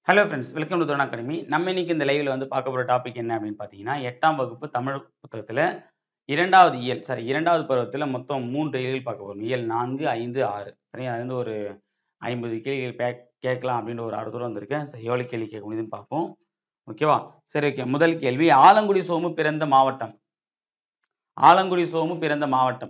Hello friends, welcome to drone academy. நம்ம இன்னைக்கு இந்த லைவ்ல வந்து பார்க்க போற டாபிக் என்ன அப்படின்னு பார்த்தீங்கன்னா, 8ஆம் வகுப்பு தமிழ் புத்தகத்துல 2வது இயல், 2வது பருவத்துல மொத்தம் 3 இயல்கள் பார்க்க போறோம். இயல் 4, 5, 6. சரியா? அது வந்து ஒரு 50 கேள்விகள் கேட்கலாம் அப்படின்ற ஒரு ஆர்வத்தோட வந்திருக்கேன். சரி, எவ்வளவு கேள்வி கேட்க முடியுதுன்னு பார்ப்போம். ஓகேவா? சரி, ஓகே. முதல் கேள்வி, ஆலங்குடி சோமு பிறந்த மாவட்டம். ஆலங்குடி சோமு பிறந்த மாவட்டம்.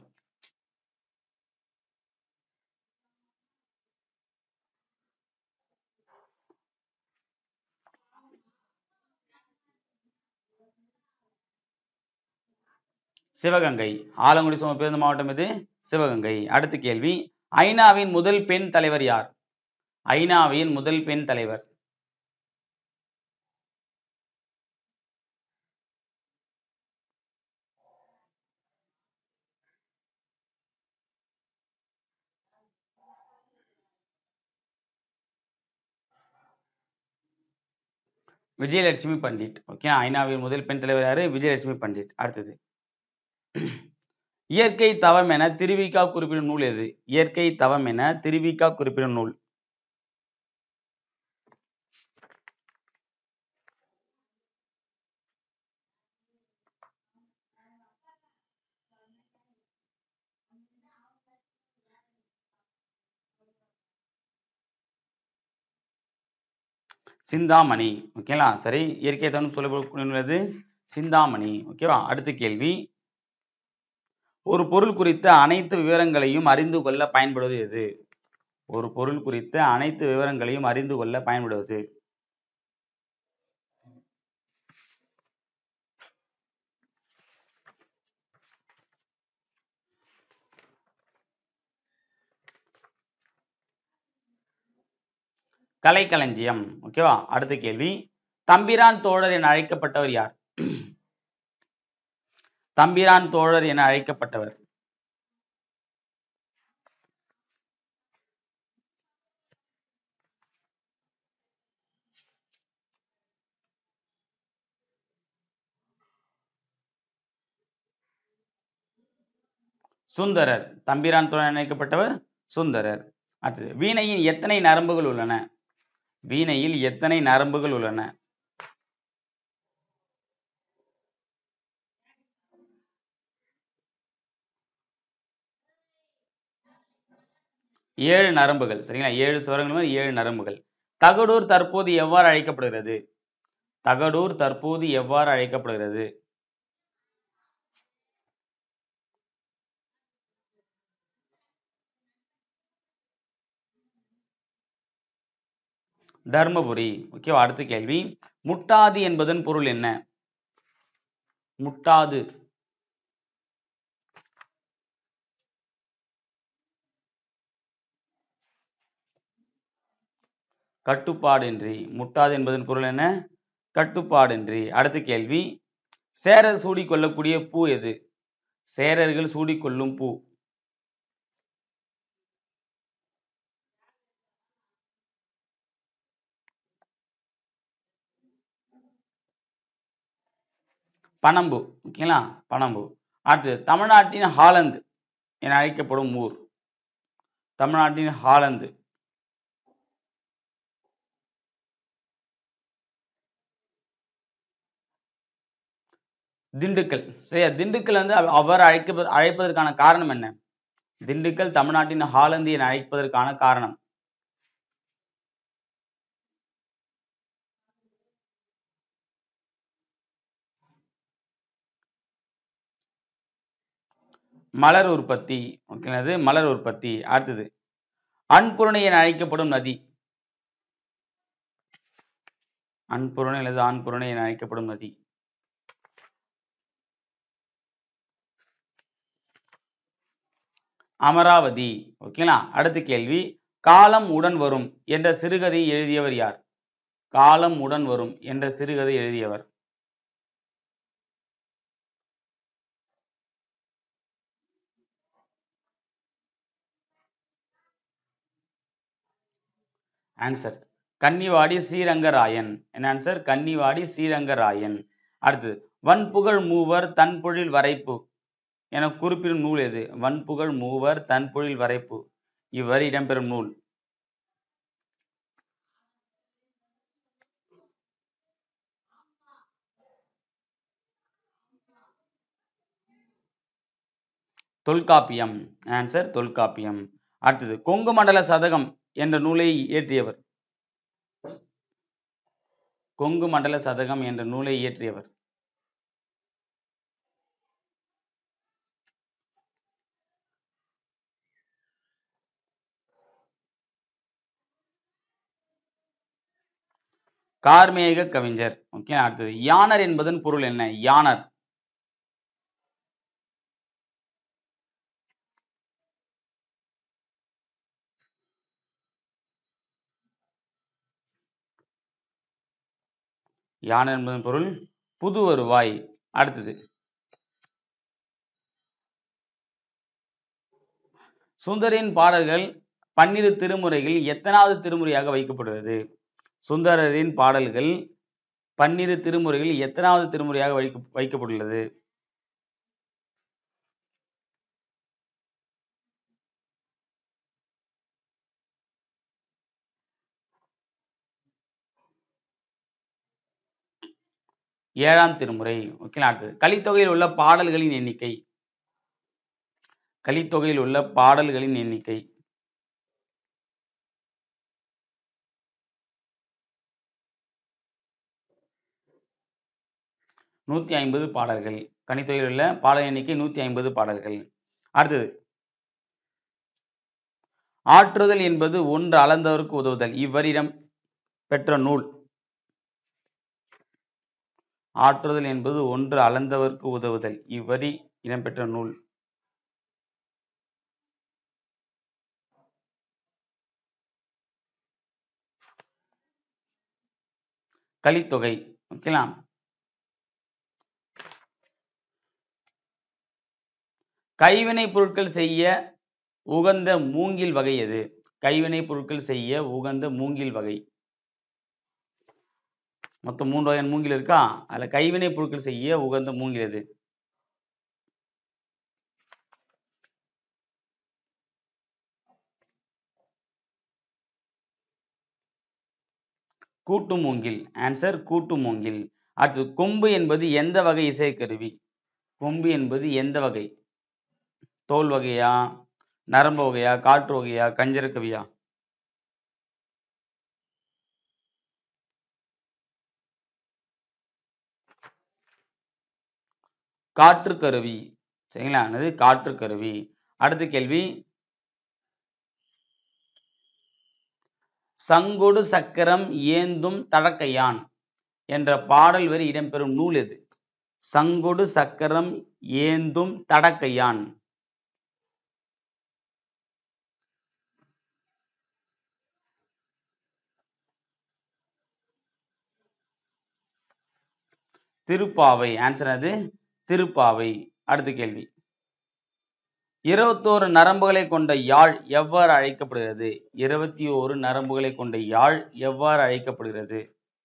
சிவகங்கை. ஆலங்குடி சோமு பிறந்த மாவட்டம் எது? சிவகங்கை. அடுத்த கேள்வி, ஐநாவின் முதல் பெண் தலைவர் யார்? ஐநாவின் முதல் பெண் தலைவர். விஜயலட்சுமி பண்டிட். ஓகே, ஐநாவின் முதல் பெண் தலைவர் யாரு? விஜயலட்சுமி பண்டிட். அடுத்தது, இயற்கை தவம் என திருவிக்கா குறிப்பிடும் நூல் எது? இயற்கை தவம் என திருவிக்கா குறிப்பிடும் நூல். சிந்தாமணி. ஓகேங்களா? சரி, இயற்கை தவம் சொல்லக்கூடிய நூல் எது? சிந்தாமணி. ஓகேவா? அடுத்த கேள்வி, ஒரு பொருள் குறித்த அனைத்து விவரங்களையும் அறிந்து கொள்ள பயன்படுவது எது? ஒரு பொருள் குறித்த அனைத்து விவரங்களையும் அறிந்து கொள்ள பயன்படுவது. கலைக்களஞ்சியம். ஓகேவா? அடுத்த கேள்வி, தம்பிரான் தோழர் என அழைக்கப்பட்டவர் யார்? தம்பிரான் தோழர் என அழைக்கப்பட்டவர். சுந்தரர். தம்பிரான் தோழர் என அழைக்கப்பட்டவர் சுந்தரர். அடுத்தது, வீணையின் எத்தனை நரம்புகள் உள்ளன? வீணையில் எத்தனை நரம்புகள் உள்ளன? 7 நரம்புகள். சரிங்களா? 7 சுரங்கள், 7 நரம்புகள். தகடூர் தற்போது எவ்வாறு அழைக்கப்படுகிறது? தகடூர் தற்போது எவ்வாறு அழைக்கப்படுகிறது? தர்மபுரி. ஓகேவா? அடுத்த கேள்வி, முட்டாது என்பதன் பொருள் என்ன? முட்டாது. கட்டுப்பாடின்றி. முட்டாது என்பதன் பொருள் என்ன? கட்டுப்பாடின்றி. அடுத்த கேள்வி, சேரர் சூடிக்கொள்ளக்கூடிய பூ எது? சேரர்கள் சூடிக்கொள்ளும் பூ. பனம்பு. ஓகேங்களா? பனம்பு. அடுத்து, தமிழ்நாட்டின் ஹாலந்து என அழைக்கப்படும் ஊர். தமிழ்நாட்டின் ஹாலந்து. திண்டுக்கல். சரியா? திண்டுக்கல் வந்து அவர் அழைப்பதற்கான காரணம் என்ன? திண்டுக்கல் தமிழ்நாட்டின் ஹாலந்து என அழைப்பதற்கான காரணம். மலர் உற்பத்தி. ஓகேங்களா? மலர் உற்பத்தி. அடுத்தது, அன்புருணை என அழைக்கப்படும் நதி. அன்புருணை அல்லது ஆண்புருணை என அழைக்கப்படும் நதி. அமராவதி. ஓகேங்களா? அடுத்த கேள்வி, காலம் உடன் வரும் என்ற சிறுகதை எழுதியவர் யார்? காலம் உடன் வரும் என்ற சிறுகதை எழுதியவர். ஆன்சர், கன்னிவாடி ஸ்ரீரங்கராயன். என்ன ஆன்சர்? கன்னிவாடி ஸ்ரீரங்கராயன். அடுத்தது, வன்புகழ் மூவர் தன்பொழில் வரைப்பு என குறிப்பிடும் நூல் எது? வன்புகழ் மூவர் தன்பொழில் வரைப்பு இவ்வரி இடம்பெறும் நூல். தொல்காப்பியம். ஆன்சர் தொல்காப்பியம். அடுத்தது கொங்கு மண்டல சதகம் என்ற நூலை இயற்றியவர். கொங்கு மண்டல சதகம் என்ற நூலை இயற்றியவர். கார்மேக கவிஞர். ஓகே. அடுத்தது யாணர் என்பதன் பொருள் என்ன? யாணர். யாணர் என்பதன் பொருள் புது வருவாய். அடுத்தது சுந்தரின் பாடல்கள் 12 திருமுறைகள் எத்தனாவது திருமுறையாக வைக்கப்படுகிறது? சுந்தரரின் பாடல்கள் 12 திருமுறைகள் எத்தனாவது திருமுறையாக வைக்கப்பட்டுள்ளது? ஏழாம் திருமுறை. ஓகே. அடுத்தது கலித்தொகையில் உள்ள பாடல்களின் எண்ணிக்கை. கலித்தொகையில் உள்ள பாடல்களின் எண்ணிக்கை. 150 பாடல்கள். கலித்தொகையில் உள்ள பாடல் எண்ணிக்கை 150 பாடல்கள். அடுத்தது ஆற்றுதல் என்பது ஒன்று அளந்தவருக்கு உதவுதல். இவ்வரிடம் பெற்ற நூல். ஆற்றுதல் என்பது ஒன்று அளந்தவருக்கு உதவுதல். இவ்வரி இடம்பெற்ற நூல். கலித்தொகை. ஓகேங்களா? கைவினை பொருட்கள் செய்ய உகந்த மூங்கில் வகை எது? கைவினை பொருட்கள் செய்ய உகந்த மூங்கில் வகை. மொத்தம் 3 வகையான மூங்கில் இருக்கா? அதுல கைவினை பொருட்கள் செய்ய உகந்த மூங்கில் எது? கூட்டு மூங்கில். ஆன்சர் கூட்டு மூங்கில். அடுத்தது கொம்பு என்பது எந்த வகை இசைக்கருவி? கொம்பு என்பது எந்த வகை? தோல் வகையா, நரம்பு வகையா, காற்று வகையா, கஞ்சர கவியா? காற்று கருவி. சரிங்களா? அது காற்று கருவி. அடுத்த கேள்வி, சங்கொடு சக்கரம் ஏந்தும் தடக்கையான் என்ற பாடல் வரி இடம்பெறும் நூல் எது? சங்கொடு சக்கரம் ஏந்தும் தடக்கையான். திருப்பாவை. ஆன்சர் அது திருப்பாவை. அடுத்த கேள்வி, 21 நரம்புகளை கொண்ட யாழ் எவ்வாறு அழைக்கப்படுகிறது? 21 நரம்புகளை கொண்ட யாழ் எவ்வாறு அழைக்கப்படுகிறது?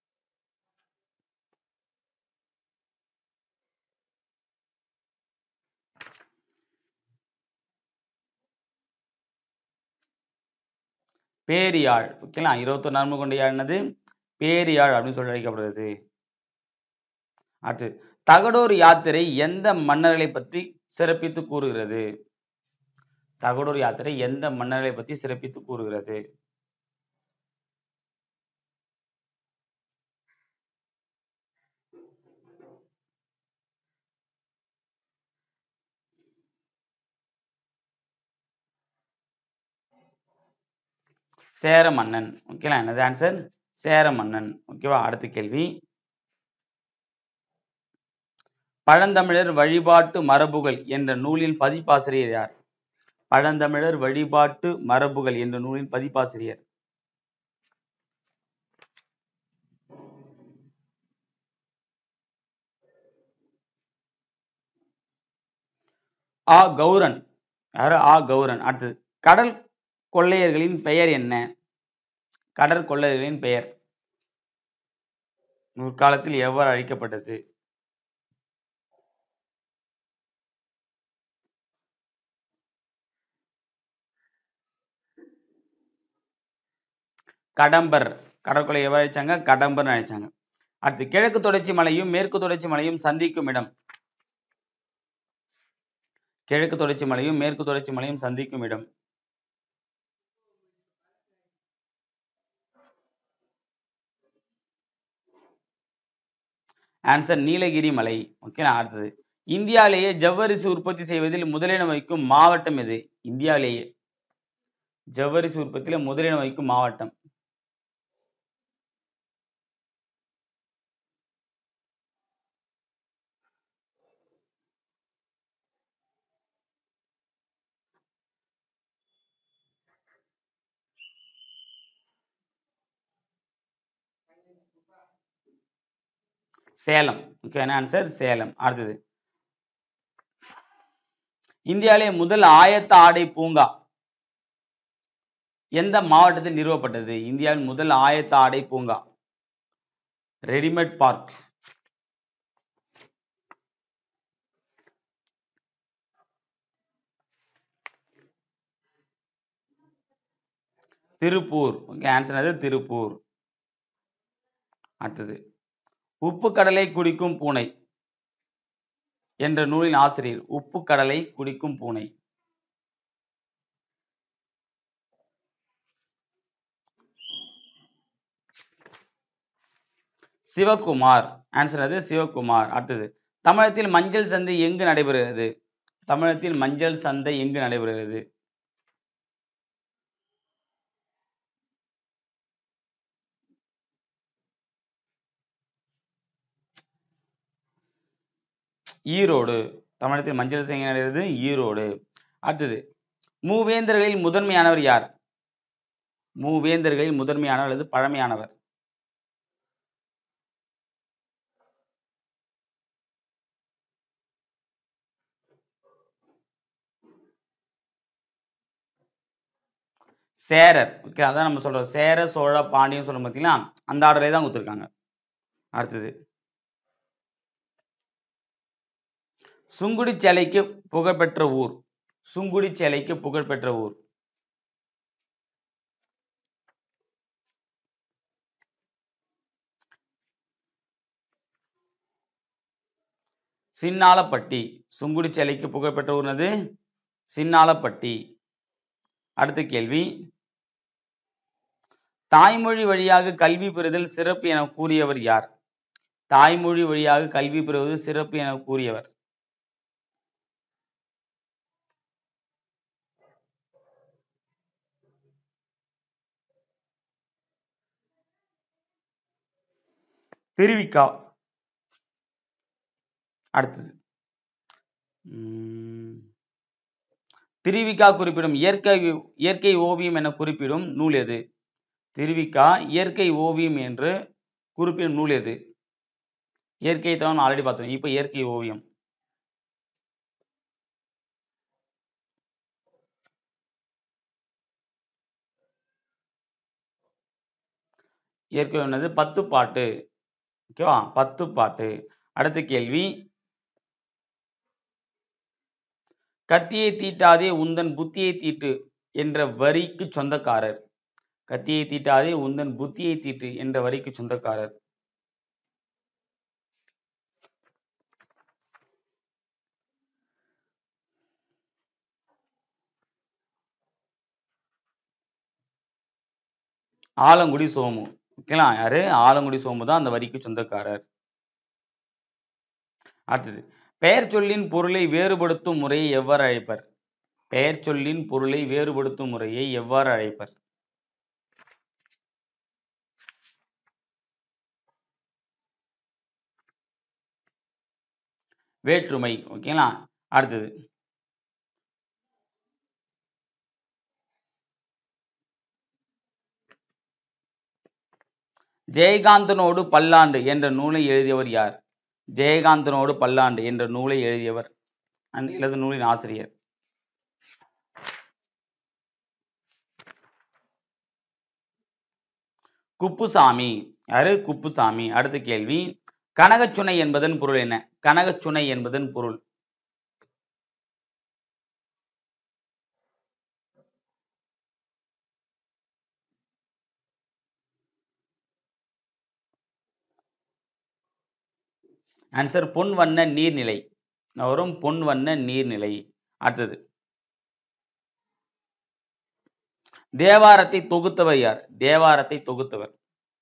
பேரியாழ். ஓகேங்களா? 21 நரம்பு கொண்ட யாழ் என்னது? பேரியாழ் அப்படின்னு சொல்லி அழைக்கப்படுகிறது. அடுத்து தகடூர் யாத்திரை எந்த மன்னர்களை பற்றி சிறப்பித்து கூறுகிறது? தகடூர் யாத்திரை எந்த மன்னர்களை பற்றி சிறப்பித்து கூறுகிறது? சேர மன்னன். ஓகேவா? என்னது ஆன்சர்? சேர மன்னன். ஓகேவா? அடுத்த கேள்வி, பழந்தமிழர் வழிபாட்டு மரபுகள் என்ற நூலின் பதிப்பாசிரியர் யார்? பழந்தமிழர் வழிபாட்டு மரபுகள் என்ற நூலின் பதிப்பாசிரியர். ஆ கௌரன். யாரு? ஆ கௌரன். அடுத்தது கடல் கொள்ளையர்களின் பெயர் என்ன? கடற்கொள்ளையர்களின் பெயர் முற்காலத்தில் எவ்வாறு அழைக்கப்பட்டது? கடம்பர். கடற்கொள்ளை எவ்வாறு அழைச்சாங்க? கடம்பர்னு அழைச்சாங்க. அடுத்து கிழக்கு தொடர்ச்சி மலையும் மேற்கு தொடர்ச்சி மலையும் சந்திக்கும் இடம். கிழக்கு தொடர்ச்சி மலையும் மேற்கு தொடர்ச்சி மலையும் சந்திக்கும் இடம். ஆன்சர் நீலகிரி மலை. ஓகே, அடுத்தது இந்தியாவிலேயே ஜவ்வரிசி உற்பத்தி செய்வதில் முதலிடம் வகிக்கும் மாவட்டம் எது? இந்தியாவிலேயே ஜவ்வரிசி உற்பத்தியில முதலிடம் வகிக்கும் மாவட்டம். சேலம். Okay, answer Salem. அடுத்தது இந்தியாவிலே முதல் ஆயத்த ஆடை பூங்கா எந்த மாவட்டத்தில் நிறுவப்பட்டது? இந்தியாவின் முதல் ஆயத்த ஆடை பூங்கா readymade park. Tiruppur. Okay, answer அது திருப்பூர். அடுத்தது உப்பு கடலை குடிக்கும் பூனை என்ற நூலின் ஆசிரியர். உப்பு கடலை குடிக்கும் பூனை. சிவகுமார். ஆன்சர் அது சிவகுமார். அடுத்தது தமிழகத்தில் மஞ்சள் சந்தை எங்கு நடைபெறுகிறது? தமிழகத்தில் மஞ்சள் சந்தை எங்கு நடைபெறுகிறது? ஈரோடு. தமிழகத்தில் மஞ்சள் சந்தை எங்கு நடைபெறுகிறது? ஈரோடு. அடுத்தது மூவேந்தர்களில் முதன்மையானவர் யார்? மூவேந்தர்களில் முதன்மையானவர் அல்லது பழமையானவர். சேரர். ஓகே, அதான் நம்ம சொல்றோம். சேர சோழ பாண்டியன் சொல்லும் பார்த்தீங்களா, அந்த ஆர்டரே தான் கொடுத்துருக்காங்க. அடுத்தது சுங்குடி சேலைக்கு புகழ்பெற்ற ஊர். சுங்குடி சேலைக்கு புகழ்பெற்ற ஊர். சின்னாலப்பட்டி. சுங்குடி சேலைக்கு புகழ்பெற்ற ஊர்னது சின்னாலப்பட்டி. அடுத்த கேள்வி தாய்மொழி வழியாக கல்வி பெறுதல் சிறப்பு என கூறியவர் யார்? தாய்மொழி வழியாக கல்வி பெறுவது சிறப்பு என கூறியவர். திருவிக்கா. அடுத்தது திருவிக்கா குறிப்பிடும் இயற்கை ஓவியம் என குறிப்பிடும் நூல் எது? திருவிக்கா இயற்கை ஓவியம் என்று குறிப்பிடும் நூல் எது? இயற்கை தான் ஆல்ரெடி பார்த்தோம். இப்ப இயற்கை ஓவியம். இயற்கை என்னது? 10 பாட்டு. ஓகேவா, 10 பாட்டு. அடுத்த கேள்வி கத்தியை தீட்டாதே உந்தன் புத்தியை தீட்டு என்ற வரிக்கு சொந்தக்காரர். கத்தியை தீட்டாதே உந்தன் புத்தியை தீட்டு என்ற வரிக்கு சொந்தக்காரர். ஆலங்குடி சோமு. ஓகேங்களா, யாரு? ஆலங்குடி சோமு தான் அந்த வரிக்கு சொந்தக்காரர். அடுத்தது பெயர் சொல்லின் பொருளை வேறுபடுத்தும் முறையை எவ்வாறு அழைப்பர்? பெயர் சொல்லின் பொருளை வேறுபடுத்தும் முறையை எவ்வாறு அழைப்பர்? வேற்றுமை. ஓகேங்களா, அடுத்தது ஜெயகாந்தனோடு பல்லாண்டு என்ற நூலை எழுதியவர் யார்? ஜெயகாந்தனோடு பல்லாண்டு என்ற நூலை எழுதியவர் அல்லது நூலின் ஆசிரியர். குப்புசாமி. யாரு? குப்புசாமி. அடுத்த கேள்வி கனகச்சுனை என்பதன் பொருள் என்ன? கனகச்சுனை என்பதன் பொருள். ஆன்சர் பொன் வண்ண நீர்நிலை வரும். பொன் வண்ண நீர்நிலை. அடுத்தது தேவாரத்தை தொகுத்தவர் யார்? தேவாரத்தை தொகுத்தவர்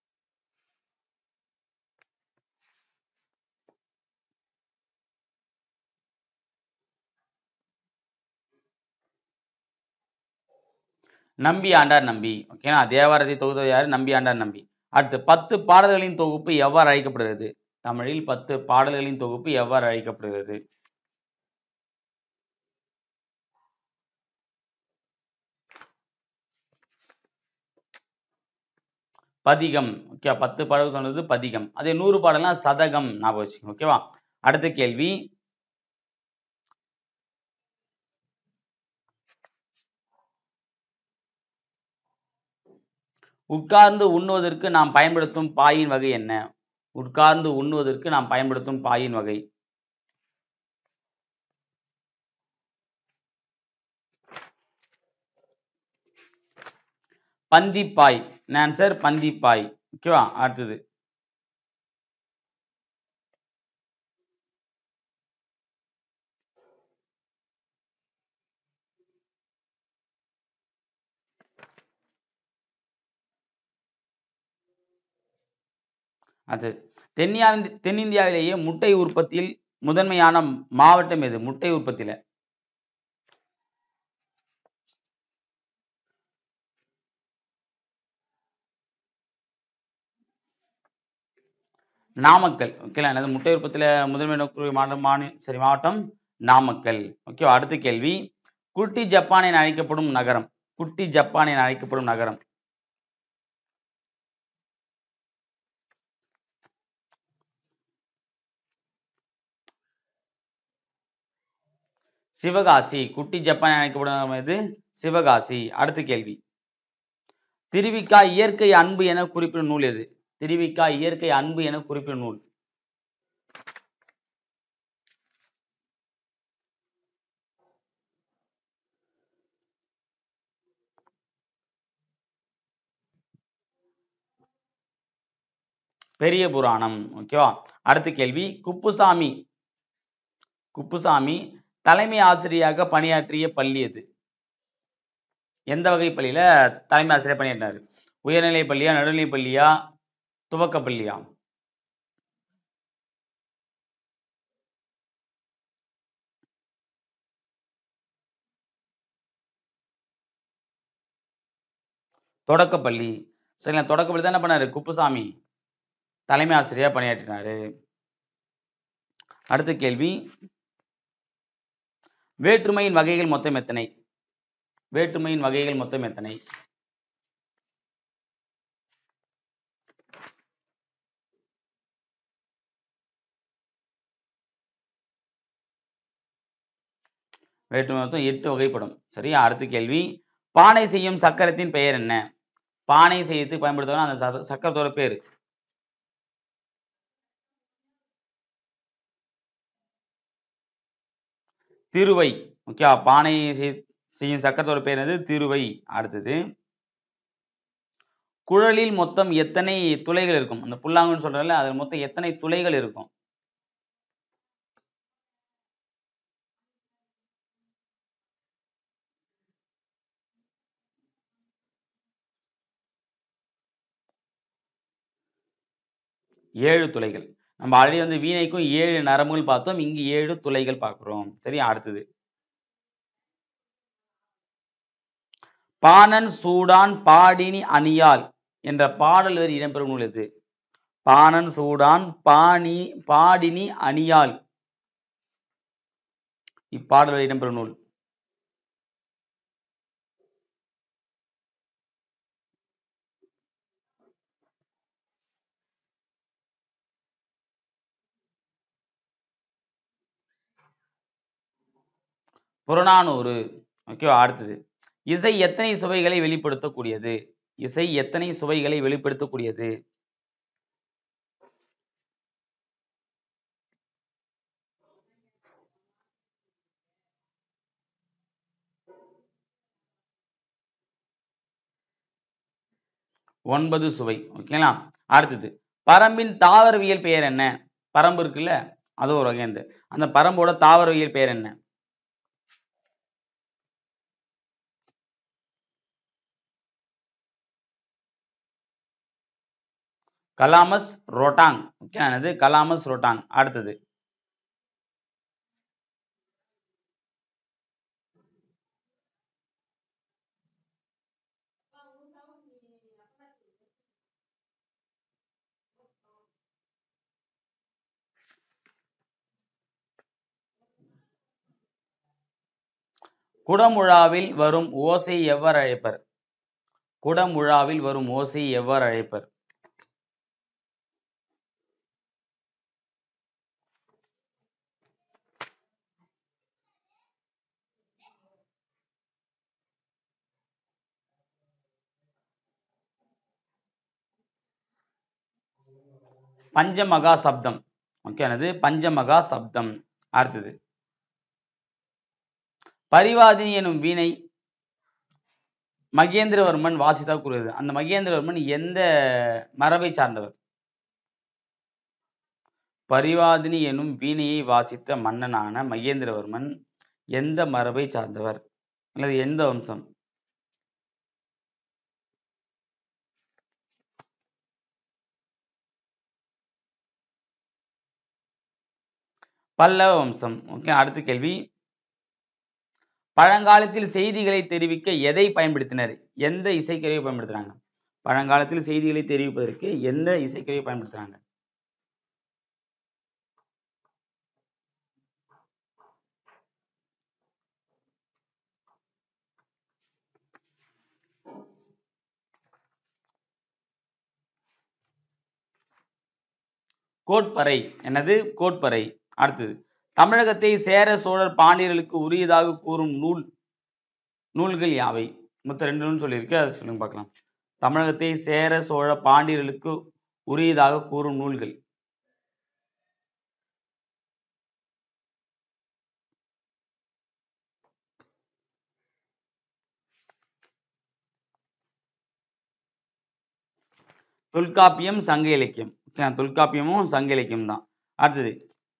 நம்பி ஆண்டார் நம்பி. ஓகேனா, தேவாரத்தை தொகுத்தவர் யாரு? நம்பி ஆண்டார் நம்பி. அடுத்து 10 பாடல்களின் தொகுப்பு எவ்வாறு அழைக்கப்படுகிறது? தமிழில் 10 பாடல்களின் தொகுப்பு எவ்வாறு அழைக்கப்படுகிறது? பதிகம். ஓகே, 10 பாடல்கள் சொன்னது பதிகம். அதே 100 பாடல்னா சதகம். ஞாபகம் வச்சுக்கோங்க. ஓகேவா? அடுத்த கேள்வி, உட்கார்ந்து உண்ணுவதற்கு நாம் பயன்படுத்தும் பாயின் வகை என்ன? உட்கார்ந்து உண்ணுவதற்கு நாம் பயன்படுத்தும் பாயின் வகை. பந்திப்பாய். ஆன்சர் பந்திப்பாய். ஓகேவா? அடுத்தது தென்னிந்தியாவிலேயே முட்டை உற்பத்தியில் முதன்மையான மாவட்டம் எது? முட்டை உற்பத்தியில நாமக்கல். ஓகேங்களா? எனது முட்டை உற்பத்தியில முதன்மை நோக்கு மாவட்டம் நாமக்கல். ஓகேவா? அடுத்த கேள்வி, குட்டி ஜப்பான் என அழைக்கப்படும் நகரம். குட்டி ஜப்பான் என அழைக்கப்படும் நகரம். சிவகாசி. குட்டி ஜப்பான் என அழைக்கப்படும் எது? சிவகாசி. அடுத்த கேள்வி, திருவிக்கா இயற்கை அன்பு என குறிப்பிடும் நூல் எது? திருவிக்கா இயற்கை அன்பு என குறிப்பிடும் நூல். பெரிய புராணம். ஓகேவா? அடுத்த கேள்வி, குப்புசாமி தலைமை ஆசிரியராக பணியாற்றிய பள்ளி எது? எந்த வகை பள்ளியில தலைமை ஆசிரியர் பணியாற்றினார்? உயர்நிலை பள்ளியா, நடுநிலை பள்ளியா, துவக்க பள்ளியா? தொடக்கப்பள்ளி. சரிங்களா? தொடக்கப்பள்ளி தான் என்ன பண்ணாரு? குப்புசாமி தலைமை ஆசிரியரா பணியாற்றினாரு. அடுத்த கேள்வி, வேற்றுமையின் வகைகள் மொத்தம் எத்தனை? வேற்றுமையின் வகைகள் மொத்தம் எத்தனை? வேற்றுமை மொத்தம் 8 வகைப்படும். சரியா? அடுத்த கேள்வி, பானை செய்யும் சக்கரத்தின் பெயர் என்ன? பானை செய்யறதுக்கு பயன்படுத்துவாங்க அந்த சக்கரத்தோட பேரு. திருவை. ஓகே, பானை செய்யும் சக்கரத்தோட பேர் என்னது? திருவை. அடுத்தது, குழலில் மொத்தம் எத்தனை துளைகள் இருக்கும்? அந்த புல்லாங்குன்னு சொல்றதுல அதுல மொத்தம் எத்தனை துளைகள் இருக்கும்? ஏழு துளைகள். நம்ம ஆல்ரெடி வந்து வீணைக்கும் 7 நரம்புகள் பார்த்தோம். இங்கு 7 துளைகள் பார்க்கிறோம். சரியா? அடுத்தது, பாணன் சூடான் பாடினி அணியால் என்ற பாடல் வரி இடம்பெறும் நூல் எது? பாணன் சூடான் பாடினி அணியால் இப்பாடல் வரி இடம்பெறும் நூல். புறநானூறு. ஓகேவா? அடுத்தது, இசை எத்தனை சுவைகளை வெளிப்படுத்தக்கூடியது? இசை எத்தனை சுவைகளை வெளிப்படுத்தக்கூடியது? ஒன்பது சுவை. ஓகேங்களா? அடுத்தது, பரம்பின் தாவரவியல் பெயர் என்ன? பரம்பு இருக்குல்ல, அது ஒரு வகை. அந்த பரம்போட தாவரவியல் பெயர் என்ன? கலாமஸ் ரோட்டாங். ஓகே, அது கலாமஸ் ரோட்டாங். அடுத்தது குடமுழாவில் வரும் ஓசை எவ்வாறு அழைப்பர்? குடமுழாவில் வரும் ஓசை எவ்வாறு அழைப்பர்? பஞ்சமகா சப்தம். ஓகே, அது பஞ்சமகா சப்தம். அடுத்தது பரிவாதினி எனும் வீணை மகேந்திரவர்மன் வாசித்தா கூறுகிறது. அந்த மகேந்திரவர்மன் எந்த மரபை சார்ந்தவர்? பரிவாதினி எனும் வீணையை வாசித்த மன்னனான மகேந்திரவர்மன் எந்த மரபை சார்ந்தவர் அல்லது எந்த வம்சம்? பல்லவ வம்சம். ஓகே, அடுத்த கேள்வி பழங்காலத்தில் செய்திகளை தெரிவிக்க எதை பயன்படுத்தினர்? எந்த இசைக்கருவியை பயன்படுத்துறாங்க? பழங்காலத்தில் செய்திகளை தெரிவிப்பதற்கு எந்த இசைக்கருவியை பயன்படுத்துறாங்க? கோட்பறை. என்னது? கோட்பறை. அடுத்தது தமிழகத்தை சேர சோழர் பாண்டியர்களுக்கு உரியதாக கூறும் நூல்கள் யாவை? மொத்தம் 2 நூல் சொல்லியிருக்கு, அதை சொல்லுங்க பார்க்கலாம். தமிழகத்தை சேர சோழ பாண்டியர்களுக்கு உரியதாக கூறும் நூல்கள். தொல்காப்பியம், சங்க இலக்கியம். தொல்காப்பியமும் சங்க இலக்கியம் தான். அடுத்தது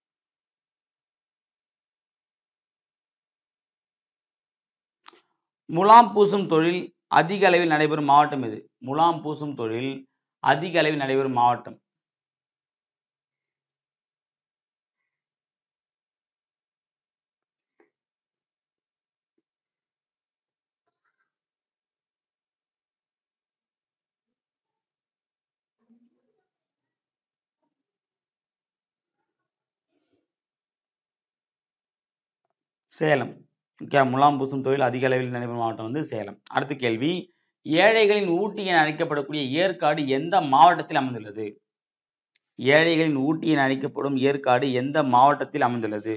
முலாம் பூசும் தொழில் அதிக அளவில் நடைபெறும் மாவட்டம் எது? முலாம் பூசும் தொழில் அதிக அளவில் நடைபெறும் மாவட்டம். சேலம். ஓகே, முலாம் பூசும் தொழில் அதிக அளவில் நடைபெறும் மாவட்டம் வந்து சேலம். அடுத்த கேள்வி ஏழைகளின் ஊட்டி என அழைக்கப்படக்கூடிய ஏற்காடு எந்த மாவட்டத்தில் அமைந்துள்ளது? ஏழைகளின் ஊட்டி என அழைக்கப்படும் ஏற்காடு எந்த மாவட்டத்தில் அமைந்துள்ளது?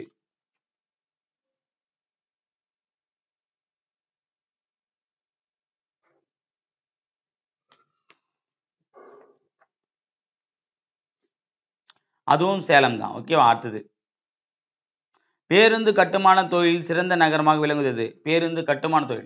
அதுவும் சேலம் தான். ஓகேவா? அடுத்தது பேருந்து கட்டுமான தொழில் சிறந்த நகரமாக விளங்குகிறது. பேருந்து கட்டுமான தொழில்.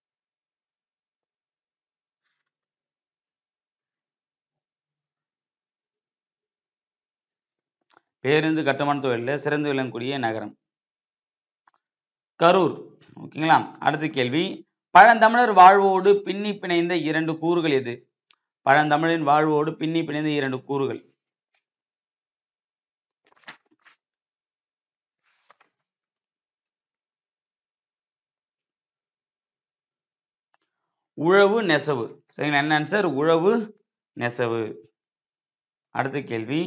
பேருந்து கட்டுமான தொழிலில் சிறந்து விளங்கக்கூடிய நகரம் கரூர். ஓகேங்களா? அடுத்த கேள்வி பழந்தமிழர் வாழ்வோடு பின்னி பிணைந்த 2 கூறுகள் எது? பழந்தமிழரின் வாழ்வோடு பின்னி பிணைந்த 2 கூறுகள். உழவு நெசவு. சரிங்களா? என்ன ஆன்சர்? உழவு நெசவு. அடுத்த கேள்வி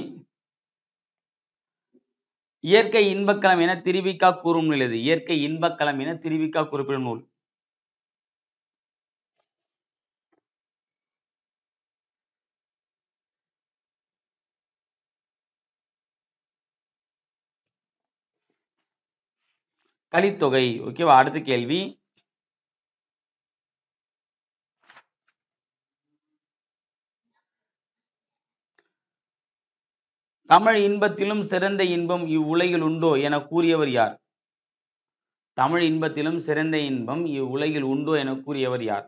இயற்கை இன்பக்களம் என திருவிக்கா கூறும் நூல் எது? இயற்கை இன்பக்களம் என திருவிக்கா குறிப்பிடும் நூல். கலித்தொகை. ஓகேவா? அடுத்த கேள்வி தமிழ் இன்பத்திலும் சிறந்த இன்பம் இவ்வுலகில் உண்டோ என கூறியவர் யார்? தமிழ் இன்பத்திலும் சிறந்த இன்பம் இவ்வுலகில் உண்டோ என கூறியவர் யார்?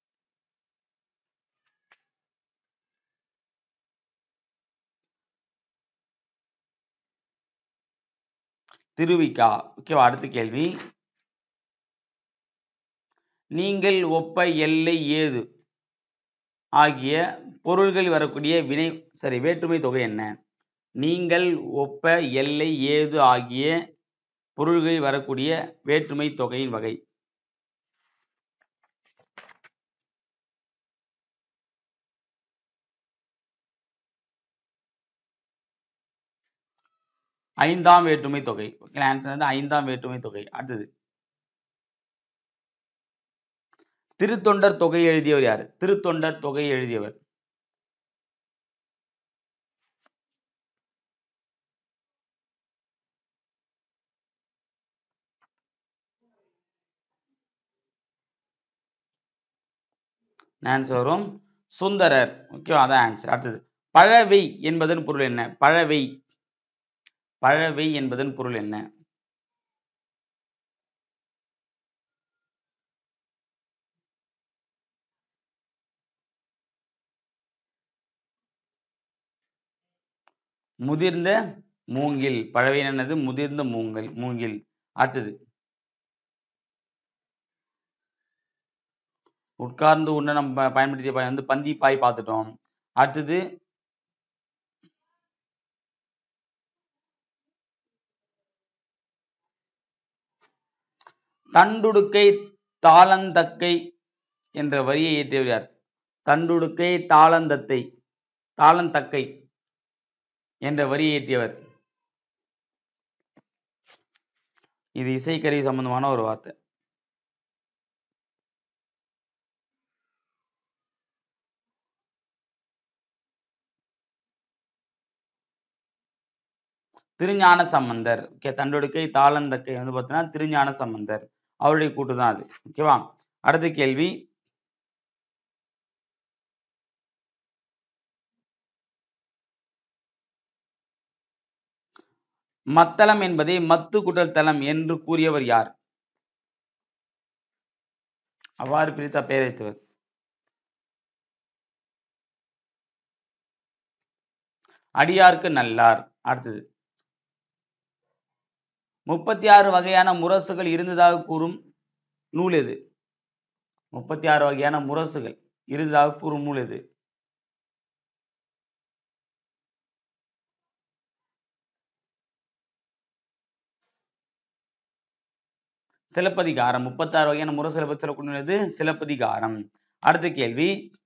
திருவிக்கா. ஓகேவா? அடுத்த கேள்வி நீங்கள் ஒப்ப எல்லை ஏது ஆகிய பொருள்கள் வரக்கூடிய வினை சரி, வேற்றுமை தொகை என்ன? நீங்கள், ஒப்ப, எல்லை, ஏது ஆகிய பொருள்களில் வரக்கூடிய வேற்றுமை தொகையின் வகை. ஐந்தாம் வேற்றுமை தொகை. ஆன்சர் வந்து ஐந்தாம் வேற்றுமை தொகை. அடுத்தது, திருத்தொண்டர் தொகை எழுதியவர் யார்? திருத்தொண்டர் தொகை எழுதியவர் ஆன்சர் வரும் சுந்தரர். ஓகே, அதான் ஆன்சர். அடுத்தது, பழவை என்பதன் பொருள் என்ன? பழவை, பழவை என்பதன் பொருள் என்ன? முதிர்ந்த மூங்கில். பழவை என்னது? முதிர்ந்த மூங்கில். அடுத்தது, உட்கார்ந்து உண்ண நம்ம பயன்படுத்திய பாய் வந்து பந்தி பாய் பார்த்துட்டோம். அடுத்தது, தண்டுடுக்கை தாளந்தக்கை என்ற வரியை இயற்றியவர் யார்? தண்டுடுக்கை தாளந்தக்கை என்ற வரியை இயற்றியவர். இது இசைக்கருவி சம்பந்தமான ஒரு வார்த்தை. திருஞான சம்பந்தர். ஓகே, தண்டுடுக்கை தாளந்தக்கை வந்து பார்த்தீங்கன்னா திருஞான சம்பந்தர், அவருடைய கூட்டு தான் அது. ஓகேவா? அடுத்த கேள்வி, மத்தளம் என்பதை மத்து குட்டல் தளம் என்று கூறியவர் யார்? அவ்வாறு பிரித்த பெயர் வைத்தவர். அடியார்க்கு நல்லார். அடுத்தது, 36 வகையான முரசுகள் இருந்ததாக கூறும் நூல் எது? 36 வகையான முரசுகள் இருந்ததாக கூறும் நூல் எது? சிலப்பதிகாரம். 36 வகையான முரசுகளை பற்றி சொல்லக்கூடியது சிலப்பதிகாரம். அடுத்த கேள்வி,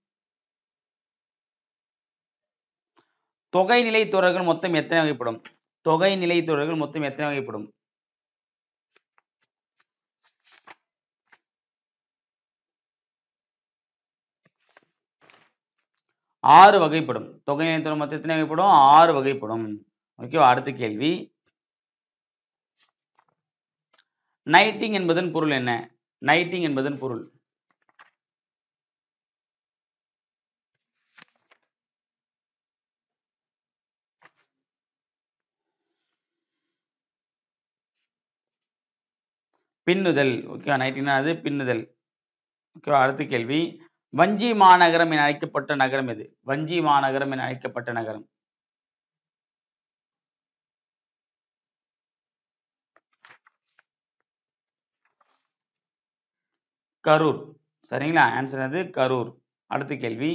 தொகைநிலை தொடர்கள் மொத்தம் எத்தனை வகைப்படும்? தொகைநிலை தொடர்கள் மொத்தம் எத்தனை வகைப்படும்? 6 வகைப்படும். தொகைநிலை தொடர் மொத்தம் எத்தனை வகைப்படும்? 6 வகைப்படும். ஓகேவா? அடுத்த கேள்வி, நைட்டிங் என்பதன் பொருள் என்ன? நைட்டிங் என்பதன் பொருள். பின்னுதல். ஓகேவா? நைட்டிங்னா அது பின்னுதல். ஓகேவா? அடுத்த கேள்வி, வஞ்சி மாநகரம் என அழைக்கப்பட்ட நகரம் எது? வஞ்சி மாநகரம் என அழைக்கப்பட்ட நகரம். கரூர். சரிங்களா? ஆன்சர் அது கரூர். அடுத்த கேள்வி,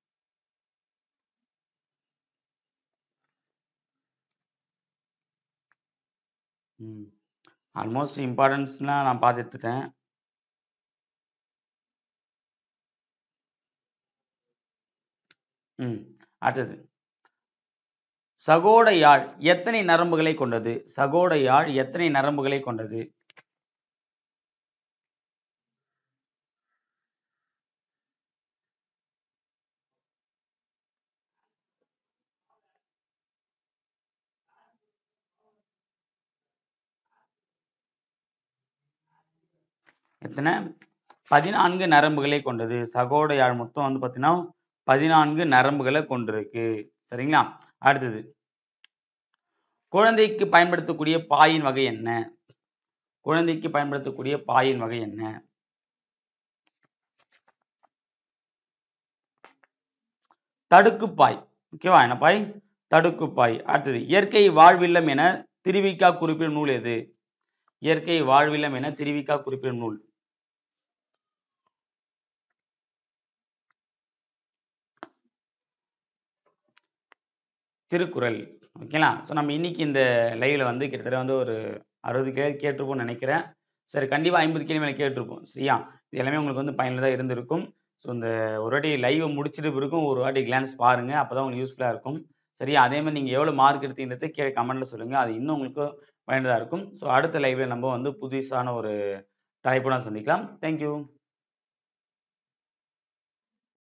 ஆல்மோஸ்ட் இம்பார்ட்டன்ஸ்லாம் நான் பார்த்துட்டேன். அடுத்தது, சகோட யாழ் எத்தனை நரம்புகளை கொண்டது? சகோட யாழ் எத்தனை நரம்புகளை கொண்டது? எத்தனை? 14 நரம்புகளை கொண்டது. சகோட யாழ் மொத்தம் வந்து பார்த்தீங்கன்னா 14 நரம்புகளை கொண்டிருக்கு. சரிங்களா? அடுத்தது, குழந்தைக்கு பயன்படுத்தக்கூடிய பாயின் வகை என்ன? குழந்தைக்கு பயன்படுத்தக்கூடிய பாயின் வகை என்ன? தடுக்குப்பாய். ஓகேவா? என்ன பாய்? தடுக்குப்பாய். அடுத்தது, இயற்கை வாழ்வில்லம் என திருவிக்கா குறிப்பிடும் நூல் எது? இயற்கை வாழ்வில்லம் என திருவிக்கா குறிப்பிடும் நூல். திருக்குறள். ஓகேங்களா? ஸோ நம்ம இன்னைக்கு இந்த லைவ்ல வந்து கிட்டத்தட்ட வந்து ஒரு 60 கேள்வி கேட்டிருப்போம்னு நினைக்கிறேன். சரி கண்டிப்பா 50 கேள்வி மேல கேட்டிருப்போம். சரியா? இது எல்லாமே உங்களுக்கு வந்து பயனுள்ளதா இருந்திருக்கும். ஸோ இந்த ஒரு வாட்டி லைவ முடிச்சிட்ட பிறகும் ஒரு வாட்டி கிளான்ஸ் பாருங்க. அப்பதான் உங்களுக்கு யூஸ்ஃபுல்லா இருக்கும். சரியா? அதே மாரி நீங்க எவ்வளோ மார்க் எடுத்தீங்கன்றத கீழ கமெண்ட்ல சொல்லுங்க. அது இன்னும் உங்களுக்கு பயனுள்ளதா இருக்கும். ஸோ அடுத்த லைவ்ல நம்ம வந்து புதுசான ஒரு தலைப்புடன் சந்திக்கலாம். Thank you.